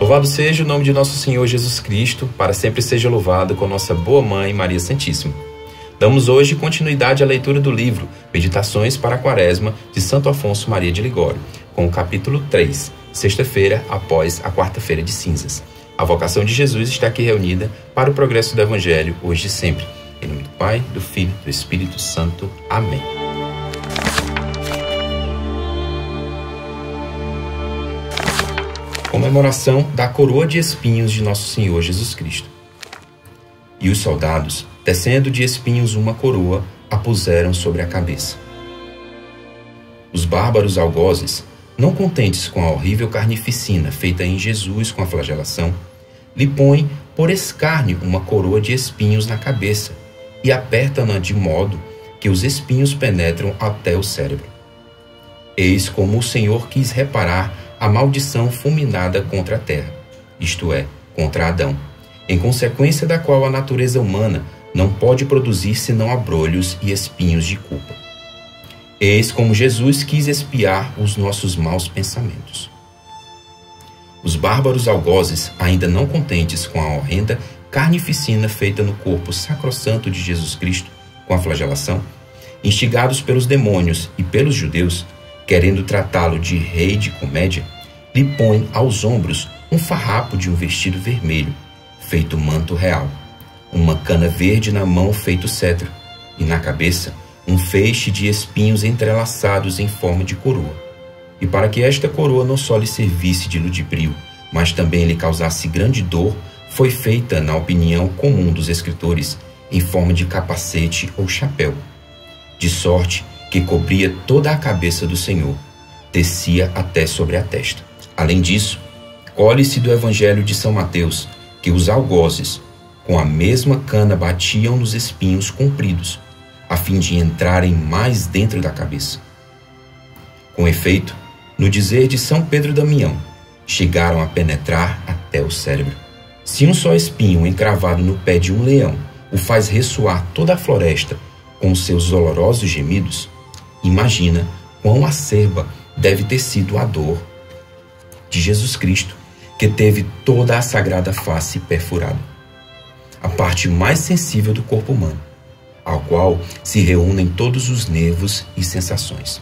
Louvado seja o nome de nosso Senhor Jesus Cristo, para sempre seja louvado com nossa boa mãe Maria Santíssima. Damos hoje continuidade à leitura do livro Meditações para a Quaresma de Santo Afonso Maria de Ligório, com o capítulo 3, sexta-feira após a quarta-feira de cinzas. A vocação de Jesus está aqui reunida para o progresso do Evangelho, hoje e sempre. Em nome do Pai, do Filho e do Espírito Santo. Amém. Comemoração da coroa de espinhos de nosso Senhor Jesus Cristo. E os soldados, tecendo de espinhos uma coroa, a puseram sobre a cabeça. Os bárbaros algozes, não contentes com a horrível carnificina feita em Jesus com a flagelação, lhe põem por escárnio uma coroa de espinhos na cabeça e apertam-na de modo que os espinhos penetram até o cérebro. Eis como o Senhor quis reparar a maldição fulminada contra a terra, isto é, contra Adão, em consequência da qual a natureza humana não pode produzir senão abrolhos e espinhos de culpa. Eis como Jesus quis expiar os nossos maus pensamentos. Os bárbaros algozes, ainda não contentes com a horrenda carnificina feita no corpo sacrossanto de Jesus Cristo com a flagelação, instigados pelos demônios e pelos judeus, querendo tratá-lo de rei de comédia, lhe põe aos ombros um farrapo de um vestido vermelho, feito manto real, uma cana verde na mão feito cetro, e na cabeça um feixe de espinhos entrelaçados em forma de coroa. E para que esta coroa não só lhe servisse de ludibrio, mas também lhe causasse grande dor, foi feita, na opinião comum dos escritores, em forma de capacete ou chapéu, de sorte que cobria toda a cabeça do Senhor, descia até sobre a testa. Além disso, colhe-se do Evangelho de São Mateus que os algozes, com a mesma cana, batiam nos espinhos compridos, a fim de entrarem mais dentro da cabeça. Com efeito, no dizer de São Pedro Damião, chegaram a penetrar até o cérebro. Se um só espinho encravado no pé de um leão o faz ressoar toda a floresta com os seus dolorosos gemidos, imagina quão acerba deve ter sido a dor de Jesus Cristo, que teve toda a sagrada face perfurada, a parte mais sensível do corpo humano, ao qual se reúnem todos os nervos e sensações.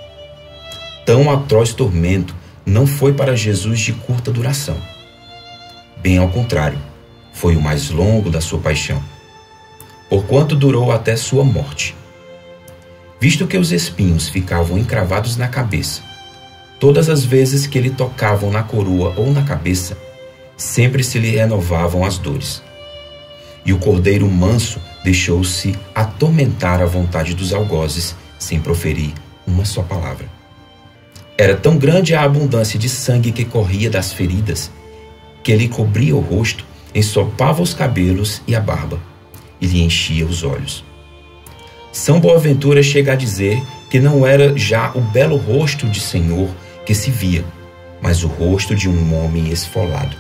Tão atroz tormento não foi para Jesus de curta duração. Bem ao contrário, foi o mais longo da sua paixão, porquanto durou até sua morte. Visto que os espinhos ficavam encravados na cabeça, todas as vezes que lhe tocavam na coroa ou na cabeça, sempre se lhe renovavam as dores. E o cordeiro manso deixou-se atormentar à vontade dos algozes, sem proferir uma só palavra. Era tão grande a abundância de sangue que corria das feridas, que lhe cobria o rosto, ensopava os cabelos e a barba, e lhe enchia os olhos. São Boaventura chega a dizer que não era já o belo rosto de Senhor que se via, mas o rosto de um homem esfolado.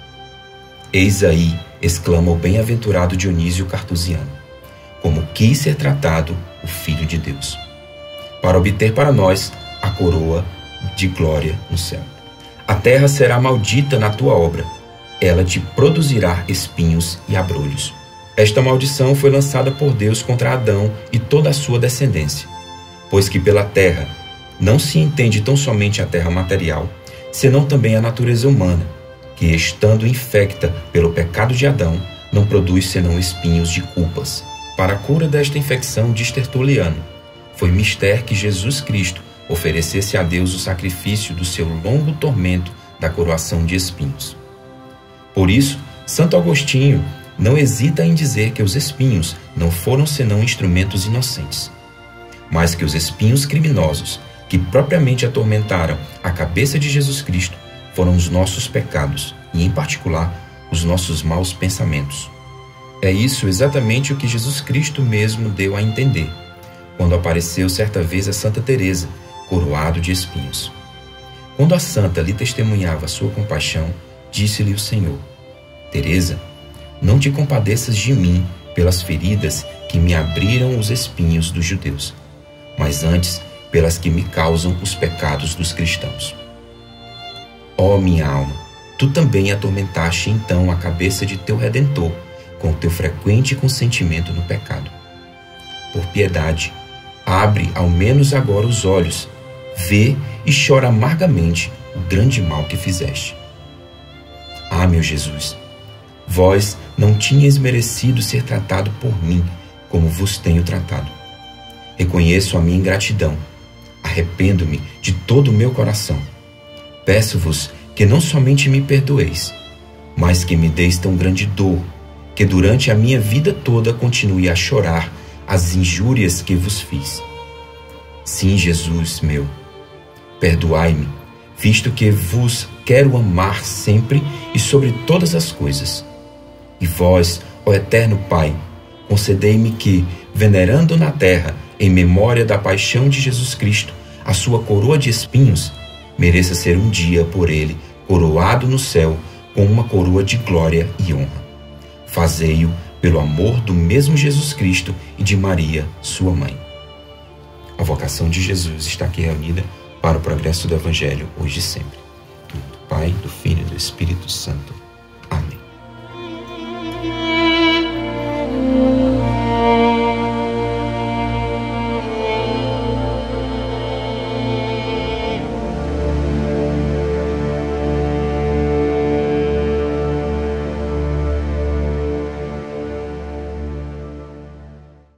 Eis aí, exclama o bem-aventurado Dionísio Cartusiano, como quis ser tratado o Filho de Deus, para obter para nós a coroa de glória no céu. A terra será maldita na tua obra, ela te produzirá espinhos e abrolhos. Esta maldição foi lançada por Deus contra Adão e toda a sua descendência, pois que pela terra não se entende tão somente a terra material, senão também a natureza humana, que, estando infecta pelo pecado de Adão, não produz senão espinhos de culpas. Para a cura desta infecção, diz Tertuliano, foi mister que Jesus Cristo oferecesse a Deus o sacrifício do seu longo tormento da coroação de espinhos. Por isso, Santo Agostinho não hesita em dizer que os espinhos não foram senão instrumentos inocentes, mas que os espinhos criminosos, que propriamente atormentaram a cabeça de Jesus Cristo, foram os nossos pecados e, em particular, os nossos maus pensamentos. É isso exatamente o que Jesus Cristo mesmo deu a entender, quando apareceu certa vez a Santa Teresa, coroado de espinhos. Quando a santa lhe testemunhava sua compaixão, disse-lhe o Senhor: Teresa, não te compadeças de mim pelas feridas que me abriram os espinhos dos judeus, mas antes pelas que me causam os pecados dos cristãos. Ó minha alma, tu também atormentaste então a cabeça de teu Redentor com o teu frequente consentimento no pecado. Por piedade, abre ao menos agora os olhos, vê e chora amargamente o grande mal que fizeste. Ah, meu Jesus, vós não tinhas merecido ser tratado por mim como vos tenho tratado. Reconheço a minha ingratidão, arrependo-me de todo o meu coração. Peço-vos que não somente me perdoeis, mas que me deis tão grande dor, que durante a minha vida toda continue a chorar as injúrias que vos fiz. Sim, Jesus meu, perdoai-me, visto que vos quero amar sempre e sobre todas as coisas. E vós, ó eterno Pai, concedei-me que, venerando na terra, em memória da paixão de Jesus Cristo, a sua coroa de espinhos, mereça ser um dia por ele coroado no céu com uma coroa de glória e honra. Fazei-o pelo amor do mesmo Jesus Cristo e de Maria, sua mãe. A vocação de Jesus está aqui reunida para o progresso do Evangelho hoje e sempre. Em nome do Pai, do Filho e do Espírito Santo.